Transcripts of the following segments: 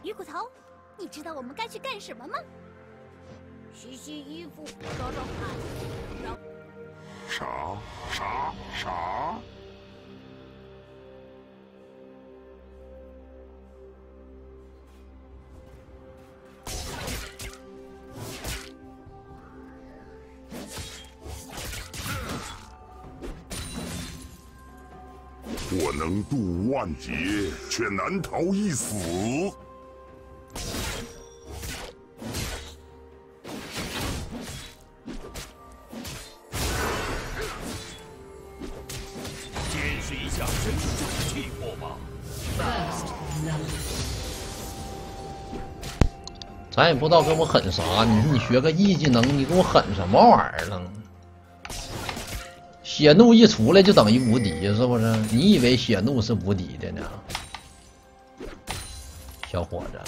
鱼骨头，你知道我们该去干什么吗？洗洗衣服，找找看，然后啥？我能渡万劫，却难逃一死。 见识一下真正的气魄吧。 咱也不知道跟我狠啥，你说你学个 E 技能，你给我狠什么玩意儿呢？血怒一出来就等于无敌，是不是？你以为血怒是无敌的呢，小伙子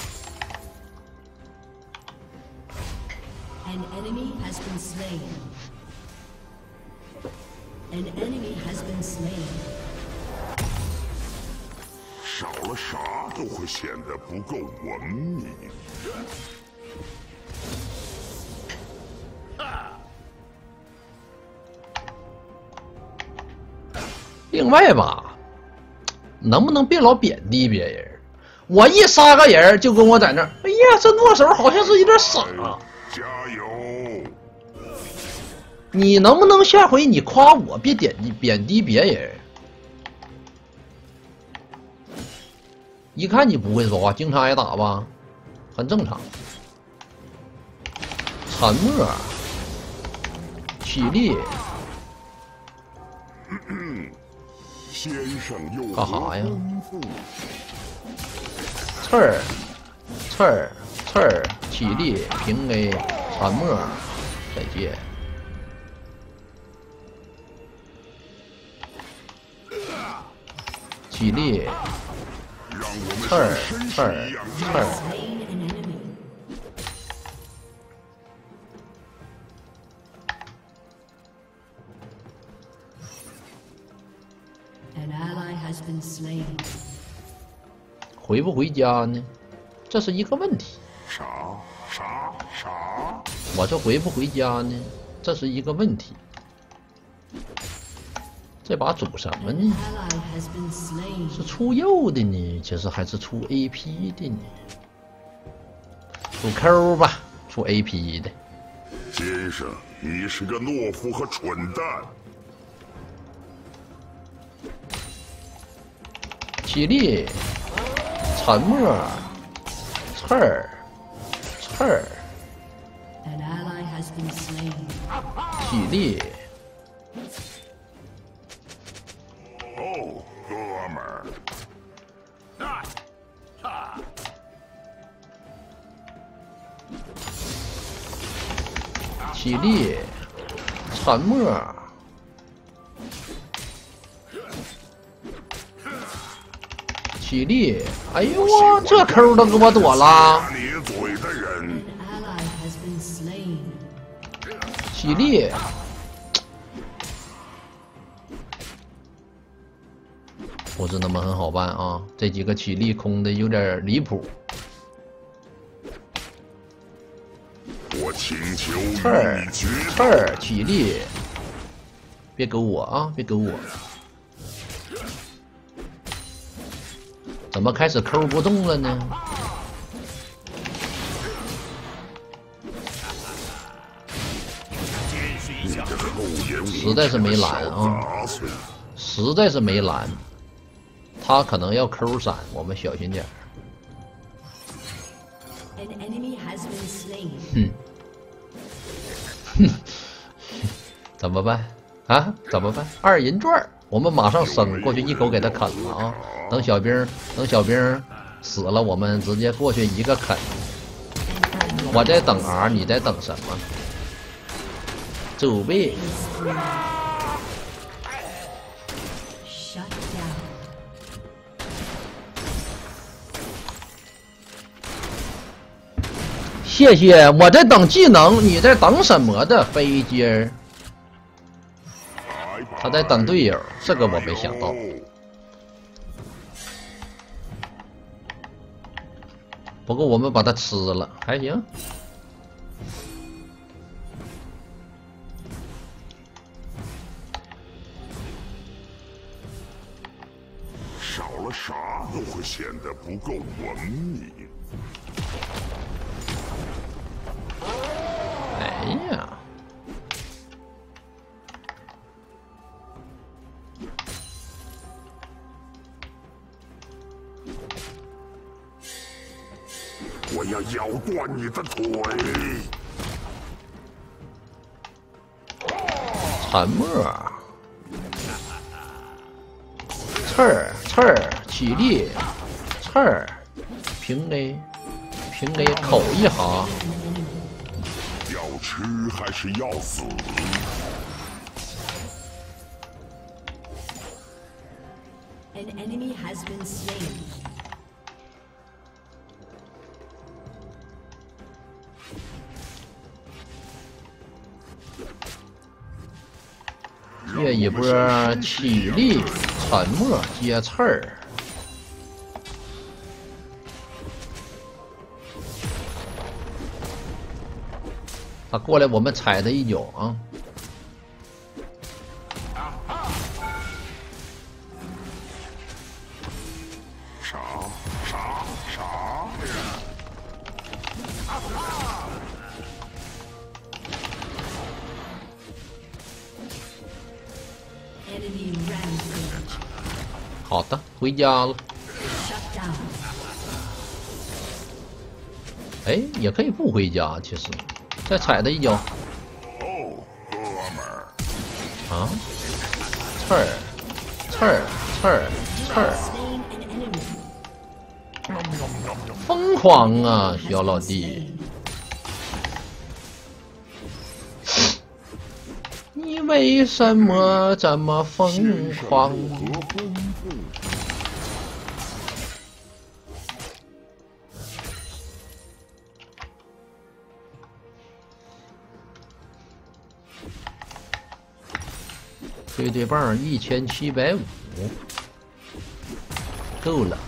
？An enemy has been slain. An enemy has been slain. 少了啥都会显得不够文明。 另外吧，能不能别老贬低别人？我一杀个人就跟我在那儿，哎呀，这诺手好像是有点傻。 加油！ 你能不能下回你夸我，别贬低别人？一看你不会说话，经常挨打吧，很正常。沉默，起立。 先生又干啥呀？刺儿，起立，平 A， 沉默，再见。起立，刺儿。 An ally has been slain. 回不回家呢？这是一个问题。 啥？ 我这回不回家呢？这是一个问题。这把组什么呢？是出肉的呢，其实还是出 AP 的呢？出 Q 吧，出 AP 的。 先生，你是个懦夫和蠢蛋。 起立，沉默，刺儿。 An ally has been slain. 起立。 哦，哥们儿。 起立，沉默。起立！哎呦我这抠都给我躲了。 咧嘴的人。 起立！不是那么很好办啊，这几个起立空的有点离谱。 我请求刺儿，起立！别勾我啊，别勾我。怎么开始抠不动了呢？实在是没蓝啊，实在是没蓝。他可能要抠闪，我们小心点。怎么办啊？怎么办？二银钻，我们马上升过去，一口给他啃了啊！等小兵死了，我们直接过去一个啃。我在等 R， 你在等什么？走呗。谢谢，我在等技能，你在等什么的飞机儿？他在等队友，这个我没想到。 不过我们把它吃了，还行。 少了啥都会显得不够文明。 哎呀！ 我要咬断你的腿！ 沉默。刺儿，刺儿，起立，刺儿，平 A， 平 A 口一下。 要吃还是要死？ An enemy has been slain. 这一波起立，沉默，接刺儿。他过来，我们踩他一脚啊！ 啥？ Enemy rampage. 好的，回家了。 Shut down. 哎，也可以不回家，其实再踩他一脚。 哦，哥们儿。 啊！刺儿，刺儿，刺儿，刺儿。 Slain an enemy. 疯狂啊，小老弟！你为什么这么疯狂？推对棒1750，够了。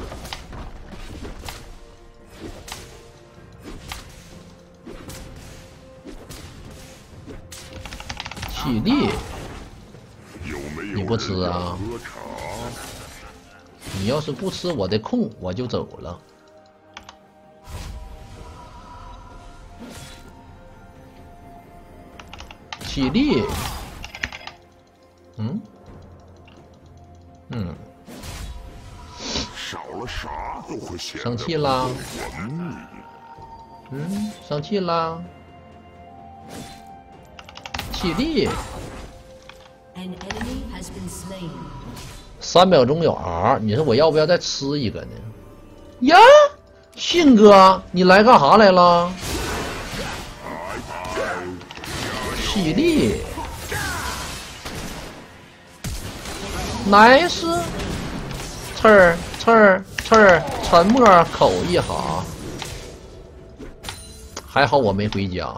起立！你不吃啊？你要是不吃我的空，我就走了。起立！ 少了啥都会显得生气啦？生气啦？ 起立 ！An enemy has been slain. 3秒钟有 R， 你说我要不要再吃一个呢？呀，信哥，你来干啥来了？起立 ，nice， 刺儿刺儿刺儿，沉默口一下，还好我没回家。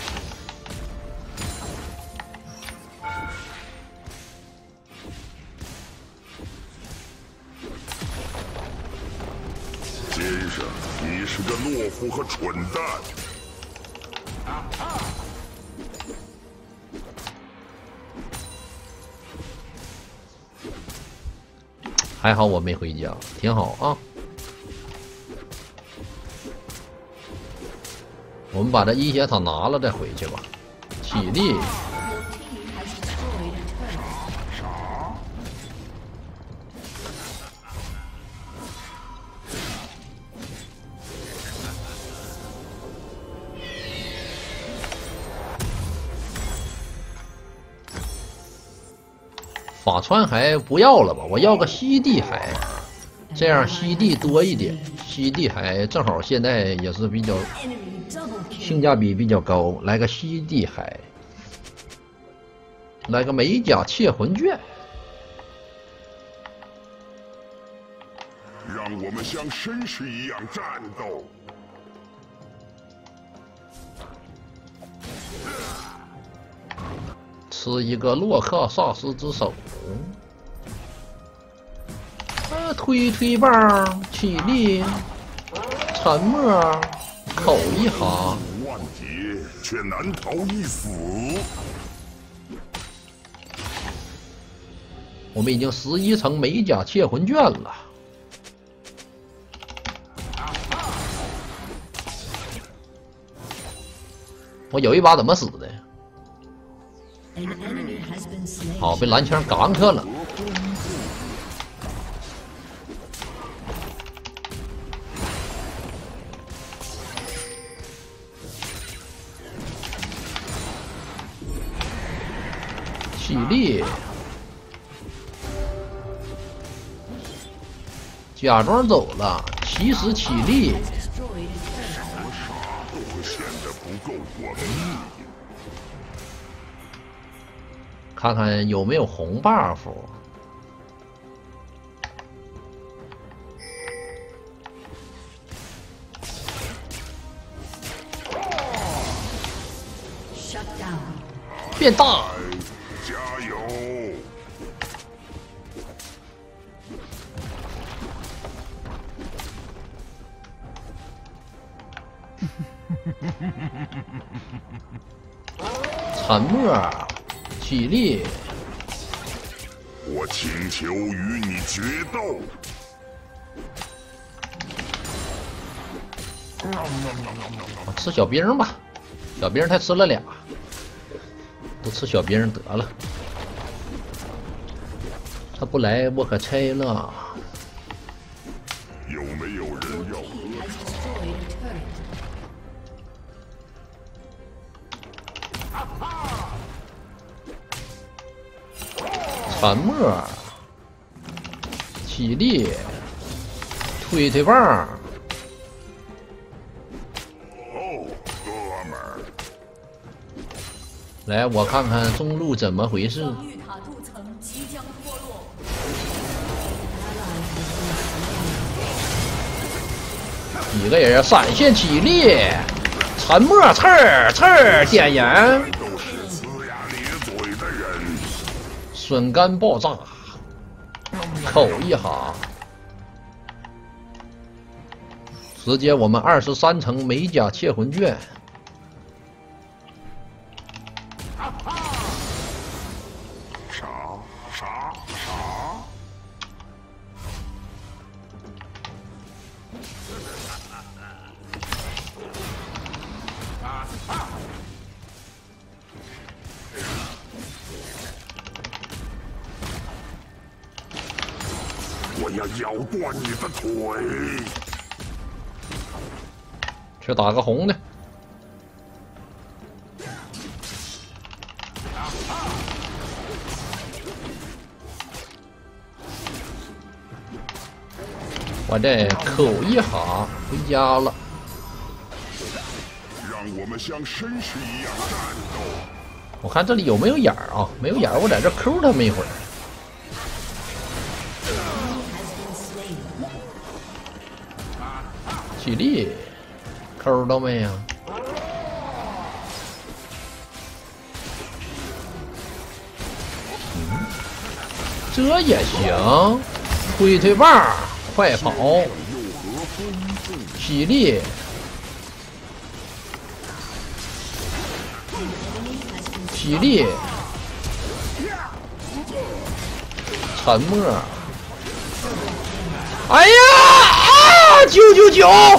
先生，你是个懦夫和蠢蛋。 还好我没回家，挺好啊。我们把这一血塔拿了再回去吧。起立。 Your team has destroyed a turret. 法川还不要了吧？我要个西地海，这样西地多一点。西地海正好现在也是比较 Enemy double kill. 性价比比较高，来个西地海，来个美甲窃魂卷。 让我们像绅士一样战斗。 吃一个洛克萨斯之手。推棒，起立， 沉默，口一行， 万劫却难逃一死。 我们已经11层美甲窃魂卷了。我有一把怎么死的？ An enemy has been slain. 好，被蓝枪gank了。起立，假装走了，其实起立。 Destroyed a turret. 啥都会显得不够文明。 看看有没有红 buff。 Shut down. 变大， 加油！ 沉默，起立。 我请求与你决斗。 我吃小兵吧，小兵才吃了俩，都吃小兵得了。他不来，我可拆了。 有没有人要？ Has destroyed a turret. 沉默，起立，推推棒。 哦，哥们儿， 来，我看看中路怎么回事。 御塔镀层即将脱落。 几个人闪现起立，沉默刺儿刺儿点燃， 都是呲牙咧嘴的人。 笋干爆炸，口一行，直接我们23层美甲窃魂卷。 啥？我要咬断你的腿！ 去打个红的。我这口一哈回家了。 让我们像绅士一样战斗。 我看这里有没有眼儿啊？没有眼儿，我在这抠他们一会儿。 起立，抠到没呀？这也行，推推棒，快跑，起立，起立，沉默。哎呀！ 999！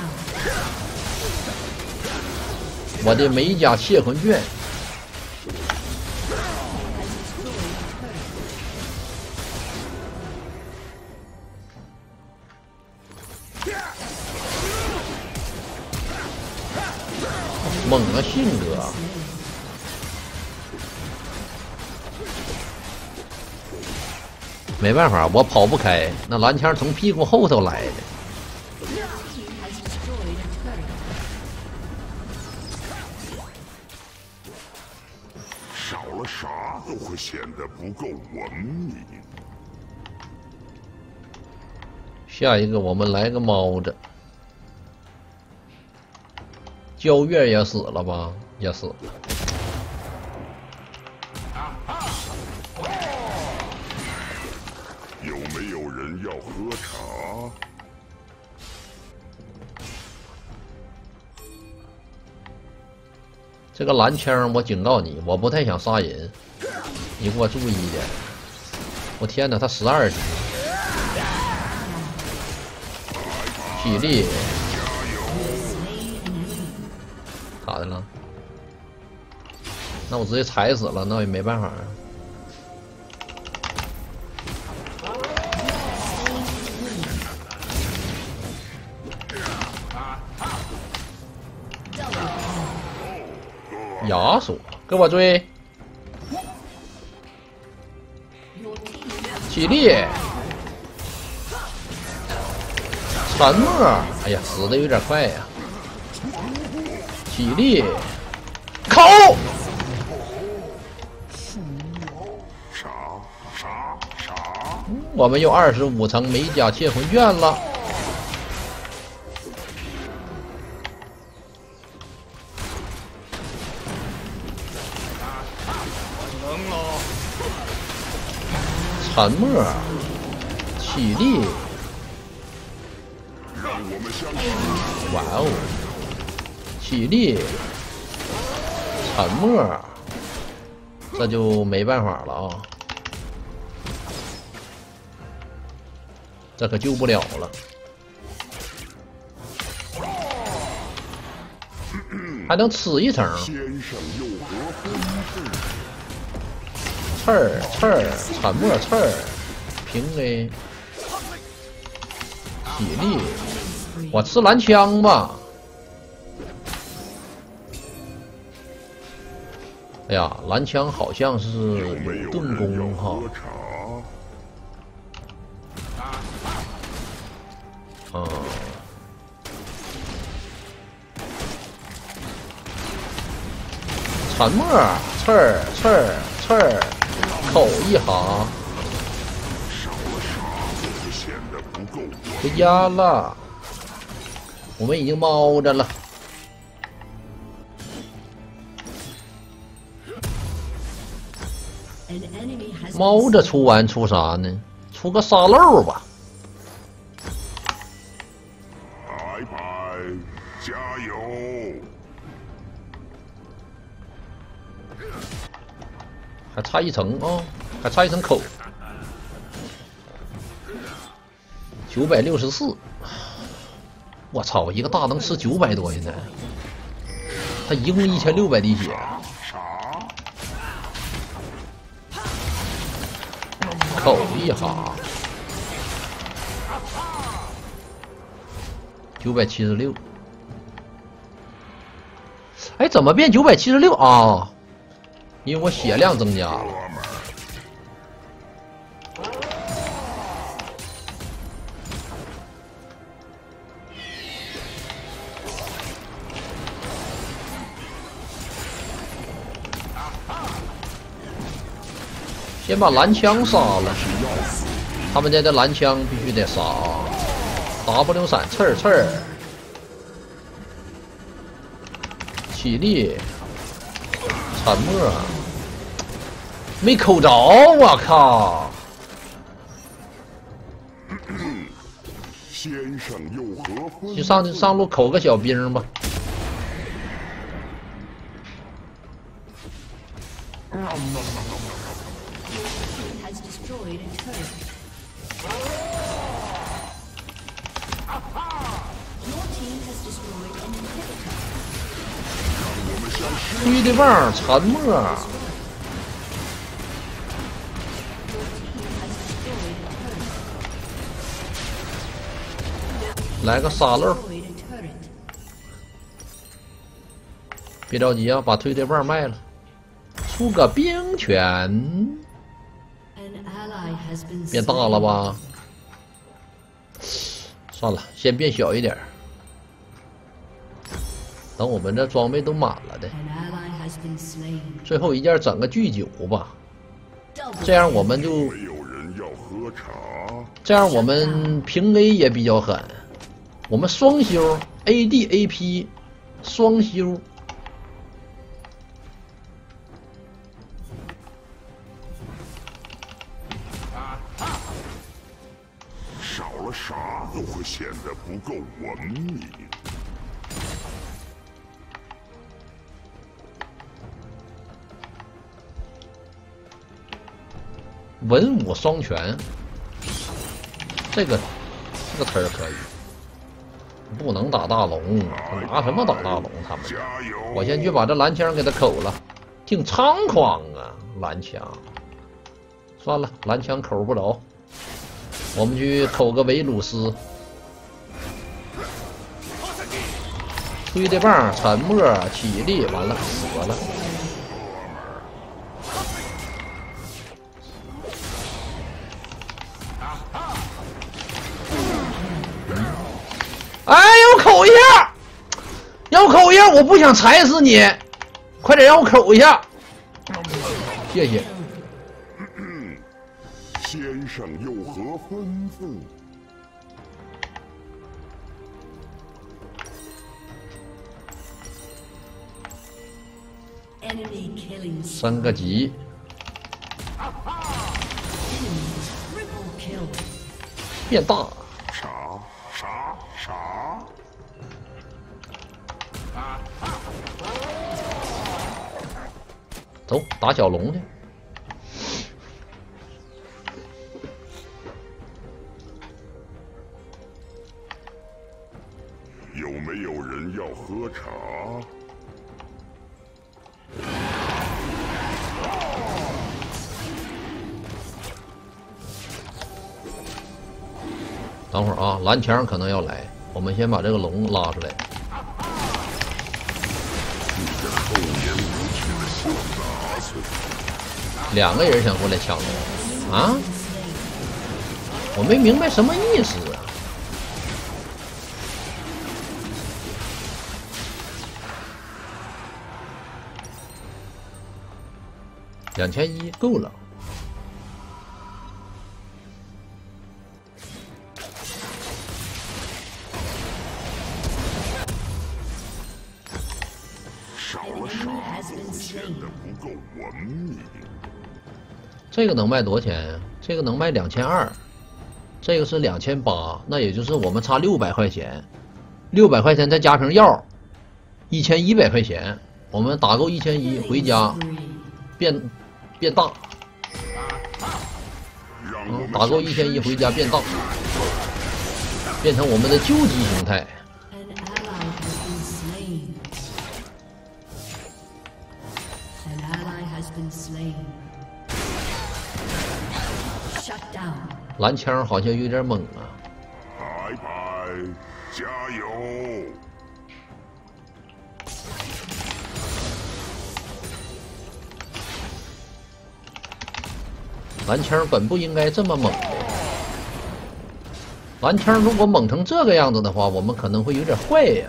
我的美甲窃魂卷，猛啊，信哥！没办法，我跑不开，那蓝枪从屁股后头来的。 少了啥都会显得不够文明。 下一个我们来个猫子，焦月也死了吧？也死了。 有没有人要喝茶？ 这个蓝枪，我警告你，我不太想杀人，你给我注意一点。我天哪，他12级，体力咋的了？那我直接踩死了，那也没办法啊。亚索，给我追！体力，沉默。哎呀，死的有点快呀！体力，口。我们有25层美甲窃魂卷了。沉默，体力，哇哦，体力，沉默，这就没办法了啊，这可救不了了，还能吃一层。刺儿，沉默刺儿，平 A， 体力，我吃蓝枪吧。哎呀，蓝枪好像是有盾攻哈。沉默，刺儿。口一行，回家了。我们已经猫着了。猫着出完出啥呢？出个沙漏吧。 拜拜，加油！ 还差一层啊、哦，还差一层口。964，我操，一个大能吃900多，现在他一共1600滴血。口一哈，976。哎，怎么变976啊？因为我血量增加了。先把蓝枪杀了，他们家的蓝枪必须得杀。W 闪刺儿，体力。沉默，没扣着，我靠！ 先生又何婚？ 就上路口个小兵吧。推的棒，沉默。来个沙漏，别着急啊，把推对棒卖了，出个冰拳，变大了吧？算了，先变小一点，等我们这装备都满了的，最后一件整个巨9吧，这样我们就，这样我们平 A 也比较狠。我们双修 AD/AP 双修， 少了啥都会显得不够文明。 文武双全，这个词儿可以。不能打大龙，拿什么打大龙？他们，我先去把这蓝枪给他口了，挺猖狂啊！蓝枪，算了，蓝枪口不着，我们去口个维鲁斯。推的棒，沉默，起立，完了，死了。哎，让我口一下，让我口一下，我不想踩死你，快点让我口一下，谢谢。 先生有何吩咐 ？Enemy killing. 升个级。 Triple kill. 变大。 啥？ 走，打小龙去。 有没有人要喝茶？ 等会儿啊，蓝枪可能要来，我们先把这个龙拉出来。两个人想过来抢龙啊？我没明白什么意思啊！2100够了。 显得不够文明。 这个能卖多少钱呀？这个能卖2200，这个是2800，那也就是我们差600块钱，600块钱再加瓶药，1100块钱。我们打够1100回家变大，打够1100回家变大，变成我们的究极形态。蓝枪好像有点猛啊！ 拜拜，加油！ 蓝枪本不应该这么猛的。蓝枪如果猛成这个样子的话，我们可能会有点坏呀。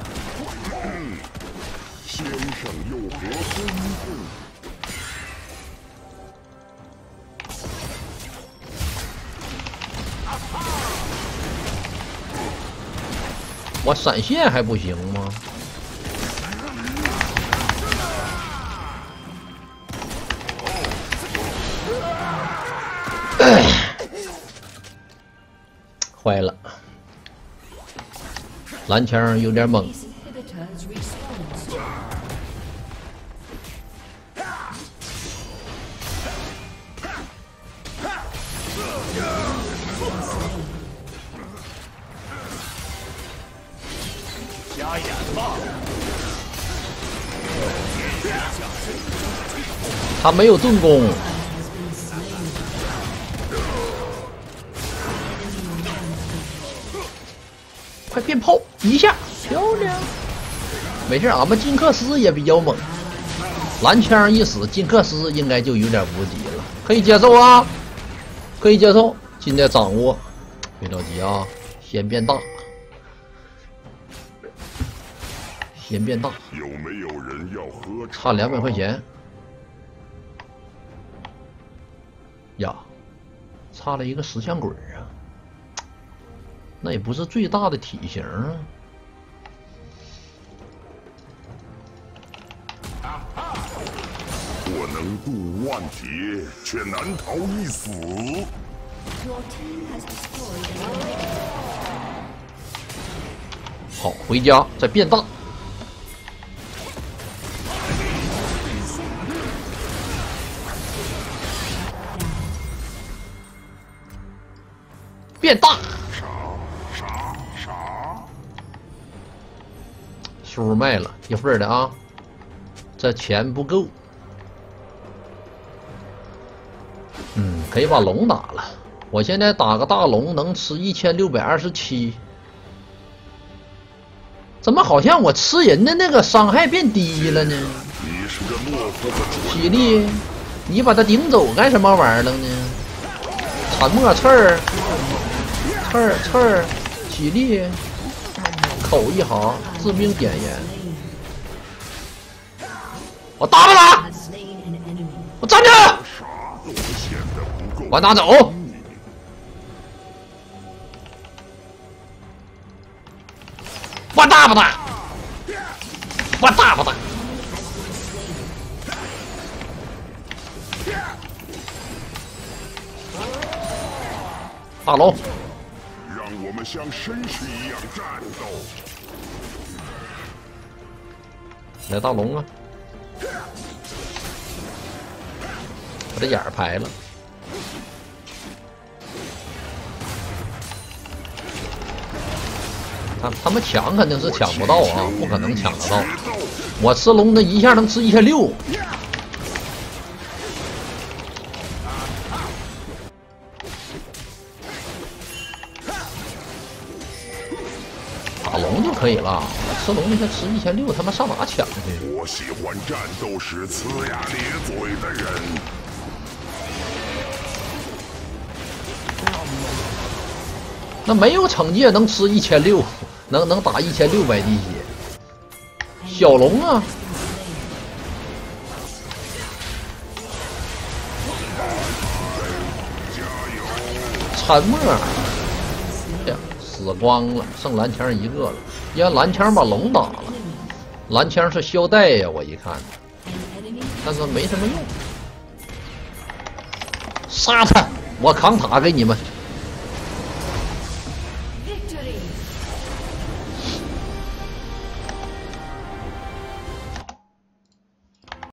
先生有何吩咐？ 我闪现还不行吗？坏了，蓝枪有点猛。 加演吧！ 他没有盾弓。快变炮一下，漂亮！没事，俺们金克斯也比较猛。蓝枪一死，金克斯应该就有点无敌了，可以接受啊，可以接受。今天掌握，别着急啊，先变大。先变大， 有没有人要喝茶？ 差200块钱呀，差了一个石像鬼啊，那也不是最大的体型啊。 我能渡万劫，却难逃一死。 好，回家再变大。 变大。 杀！ 书卖了一份的啊，这钱不够。可以把龙打了。我现在打个大龙能吃1627，怎么好像我吃人的那个伤害变低了呢？ 你是个懦夫和蠢喜力，你把他顶走干什么玩意儿了呢？沉默刺儿，刺儿，喜力，口一行，致命点烟。我打不打？ Has slain an enemy. 我站着， 傻都会显得不够。 往哪走？我大不大？我大不大？大龙， 让我们像绅士一样战斗。 来大龙啊！把这眼儿排了。他们抢肯定是抢不到啊，不可能抢得到。我吃龙的一下能吃1600。打龙就可以了，我吃龙一下吃1600，他妈上哪抢去？ 我喜欢战斗时呲牙咧嘴的人。 那没有惩戒能吃1600，能打1600滴血。小龙啊，沉默，哎呀，死光了，剩蓝枪一个了。让蓝枪把龙打了，蓝枪是削带呀，我一看，但是没什么用。杀他！我扛塔给你们。